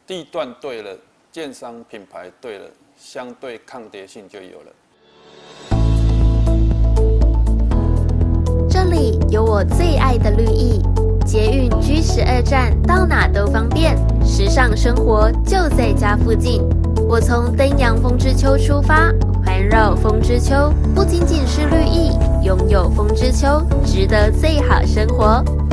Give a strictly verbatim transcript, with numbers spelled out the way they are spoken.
地段对了，建商品牌对了，相对抗跌性就有了。 这里有我最爱的绿意，捷运 G 十二站到哪都方便，时尚生活就在家附近。我从登阳风之丘出发，环绕风之丘，不仅仅是绿意，拥有风之丘，值得最好生活。